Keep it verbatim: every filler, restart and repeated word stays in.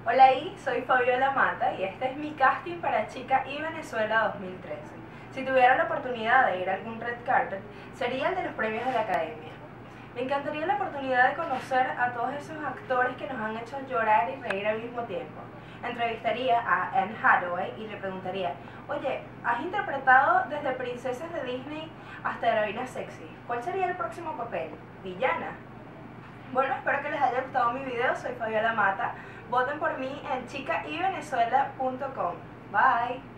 Hola ahí, soy Fabiola Mata y este es mi casting para Chica y Venezuela dos mil trece. Si tuviera la oportunidad de ir a algún red carpet, sería el de los premios de la Academia. Me encantaría la oportunidad de conocer a todos esos actores que nos han hecho llorar y reír al mismo tiempo. Entrevistaría a Anne Hathaway y le preguntaría, oye, ¿has interpretado desde princesas de Disney hasta heroínas sexy? ¿Cuál sería el próximo papel? ¿Villana? Bueno, espero que les haya gustado mi video. Soy Fabiola Mata. Voten por mí en chica y venezuela punto com. Bye.